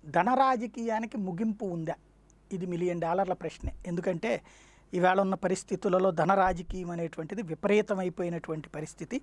ధన రాజకీయానికి ముగింపు ఉందా? ఇది $1 మిలియన్ ప్రశ్నే. ఎందుకంటే ఇవాళ ఉన్న పరిస్థితులలో ధన రాజకీయం అనేటువంటిది విపరీతమైపోయినటువంటి పరిస్థితి.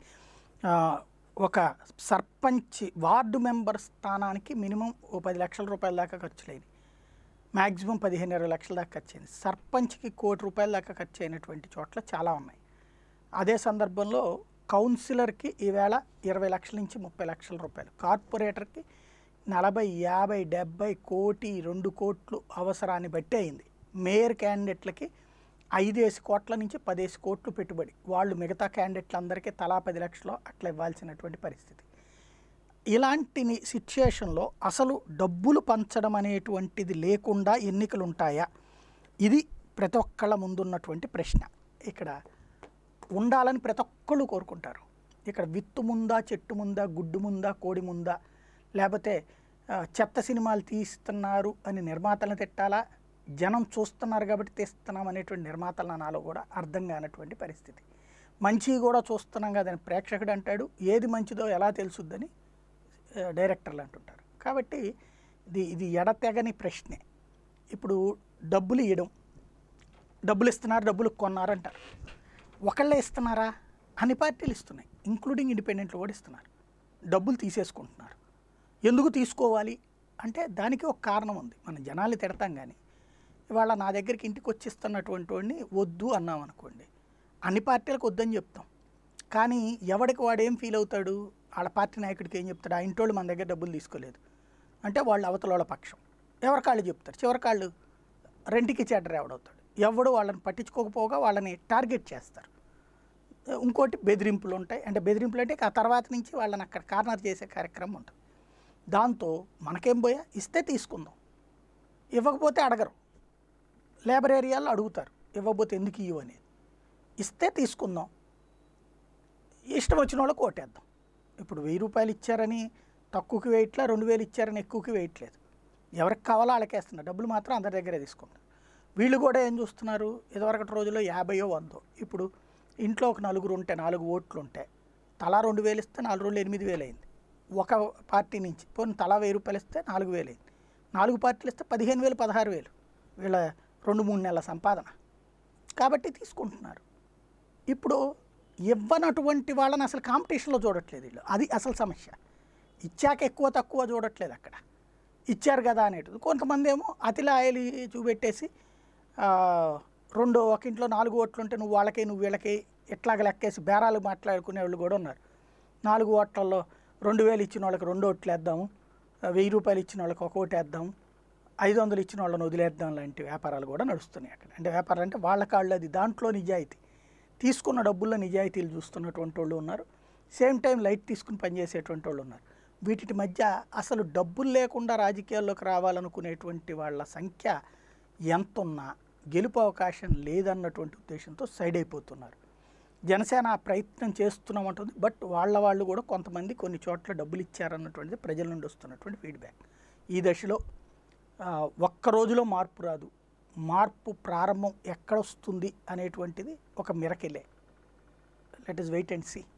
ఒక సర్పంచ్ వార్డు మెంబర్ స్థానానికి మినిమం ఓ 10 లక్షల రూపాయల దాకా ఖర్చు లేదు, మ్యాక్సిమం 15-20 లక్షల దాకా ఖర్చు అయింది. సర్పంచ్కి ₹1 కోటి దాకా ఖర్చు అయినటువంటి చోట్ల చాలా ఉన్నాయి. అదే సందర్భంలో కౌన్సిలర్కి ఈవేళ 20 లక్షల నుంచి 30 లక్షల రూపాయలు, కార్పొరేటర్కి 40, 50, 70, కోటి, 2 కోట్లు అవసరాన్ని బట్టి అయింది. మేయర్ క్యాండిడేట్లకి 5 కోట్ల నుంచి 10 కోట్లు పెట్టుబడి, వాళ్ళు మిగతా క్యాండిడేట్లందరికీ తలా 10 లక్షలు అట్లా ఇవ్వాల్సినటువంటి పరిస్థితి. ఇలాంటి సిచ్యుయేషన్లో అసలు డబ్బులు పంచడం అనేటువంటిది లేకుండా ఎన్నికలు ఉంటాయా? ఇది ప్రతి ఒక్కళ్ళ ముందున్నటువంటి ప్రశ్న. ఇక్కడ ఉండాలని ప్రతి ఒక్కళ్ళు కోరుకుంటారు. ఇక్కడ విత్తు ముందా, చెట్టు ముందా, గుడ్డు ముందా, కోడి ముందా, లేకపోతే చెత్త సినిమాలు తీస్తున్నారు అని నిర్మాతలను తిట్టాలా, జనం చూస్తున్నారు కాబట్టి తీస్తున్నాం అనేటువంటి నిర్మాతల నాలో కూడా అర్థం కానటువంటి పరిస్థితి. మంచి కూడా చూస్తున్నాం కదని ప్రేక్షకుడు అంటాడు, ఏది మంచిదో ఎలా తెలుసుద్దని డైరెక్టర్లు అంటుంటారు. కాబట్టి ఇది ఎడతెగని ప్రశ్నే. ఇప్పుడు డబ్బులు ఇవ్వడం, డబ్బులు ఇస్తున్నారు, డబ్బులు కొన్నారంటారు. ఒకళ్ళే ఇస్తున్నారా? అన్ని పార్టీలు ఇస్తున్నాయి, ఇంక్లూడింగ్ ఇండిపెండెంట్లు కూడా ఇస్తున్నారు. డబ్బులు తీసేసుకుంటున్నారు. ఎందుకు తీసుకోవాలి అంటే దానికి ఒక కారణం ఉంది. మనం జనాలు తిడతాం కానీ ఇవాళ నా దగ్గరికి ఇంటికి వచ్చిస్తున్నటువంటి వాడిని వద్దు అన్నాం అనుకోండి, అన్ని పార్టీలకు వద్దని చెప్తాం. కానీ ఎవడికి వాడు ఏం ఫీల్ అవుతాడు? వాళ్ళ పార్టీ నాయకుడికి ఏం చెప్తాడు? ఆ ఇంటోళ్ళు మన దగ్గర డబ్బులు తీసుకోలేదు అంటే వాళ్ళు అవతల పక్షం ఎవరికాళ్ళు చెప్తారు. చివరికాళ్ళు రెంట్కి చెడ్డర్ ఎవడవుతాడు? ఎవడు వాళ్ళని పట్టించుకోకపోగా వాళ్ళని టార్గెట్ చేస్తారు. ఇంకోటి బెదిరింపులు ఉంటాయి. అంటే బెదిరింపులు అంటే ఆ తర్వాత నుంచి వాళ్ళని అక్కడ కార్నర్ చేసే కార్యక్రమం ఉంటుంది. దాంతో మనకేం పోయా, ఇస్తే తీసుకుందాం, ఇవ్వకపోతే అడగరు. లేబర్ ఏరియాలో అడుగుతారు, ఇవ్వకపోతే ఎందుకు ఇవ్వు అనేది. ఇస్తే తీసుకుందాం, ఇష్టం వచ్చిన వాళ్ళకి ఓటేద్దాం. ఇప్పుడు ₹1000 ఇచ్చారని తక్కువకి వేయట్లే, 2000 ఇచ్చారని ఎక్కువకి వేయట్లేదు. ఎవరికి కావాలో వాళ్ళకేస్తున్నారు, డబ్బులు మాత్రం అందరి దగ్గరే తీసుకుంటారు. వీళ్ళు కూడా ఏం చూస్తున్నారు? ఇదివరకటి రోజుల్లో 50 100, ఇప్పుడు ఇంట్లో ఒక 4 ఉంటే 4 ఓట్లు ఉంటే తలా 2000 ఇస్తే 4 రోజులు 8000 అయింది. ఒక పార్టీ నుంచి పోనీ తలా ₹1000 ఇస్తే 4000 అయింది. 4 పార్టీలు ఇస్తే 15,000 16,000 వీళ్ళ 2-3 నెలల సంపాదన. కాబట్టి తీసుకుంటున్నారు. ఇప్పుడు ఇవ్వనటువంటి వాళ్ళని అసలు కాంపిటీషన్లో చూడట్లేదు వీళ్ళు. అది అసలు సమస్య. ఇచ్చాక ఎక్కువ తక్కువ చూడట్లేదు అక్కడ. ఇచ్చారు కదా అనేటిది. కొంతమంది ఏమో అతిలాయలి చూపెట్టేసి ఒక ఇంట్లో 4 ఓట్లు ఉంటే నువ్వు వాళ్ళకి నువ్వు వీళ్ళకి ఎట్లాగ లెక్కేసి బేరాలు మాట్లాడుకునే వాళ్ళు కూడా ఉన్నారు. 4 ఓట్లలో 2000 ఇచ్చిన వాళ్ళకి 2 ఓట్లు వేద్దాము, ₹1000 ఇచ్చిన వాళ్ళకి 1 ఓటు వేద్దాము, 500 ఇచ్చిన వాళ్ళని వదిలేద్దాం లాంటి వ్యాపారాలు కూడా నడుస్తున్నాయి అక్కడ. అంటే వ్యాపారాలు అంటే వాళ్ళ కాళ్ళు, అది దాంట్లో నిజాయితీ, తీసుకున్న డబ్బుల్లో నిజాయితీలు చూస్తున్నటువంటి వాళ్ళు ఉన్నారు. సేమ్ టైం లైట్ తీసుకుని పనిచేసేటువంటి వాళ్ళు ఉన్నారు. వీటి మధ్య అసలు డబ్బులు లేకుండా రాజకీయాల్లోకి రావాలనుకునేటువంటి వాళ్ళ సంఖ్య ఎంత ఉన్నా గెలుపు అవకాశం లేదన్నటువంటి ఉద్దేశంతో సైడ్ అయిపోతున్నారు. జనసేన ఆ ప్రయత్నం చేస్తున్నామంటుంది. బట్ వాళ్ళు కూడా కొంతమంది కొన్ని చోట్ల డబ్బులు ఇచ్చారన్నటువంటిది ప్రజల నుండి వస్తున్నటువంటి ఫీడ్బ్యాక్. ఈ దశలో ఒక్క రోజులో మార్పు రాదు. మార్పు ప్రారంభం ఎక్కడొస్తుంది అనేటువంటిది ఒక మిరకిలే. Let us wait and see.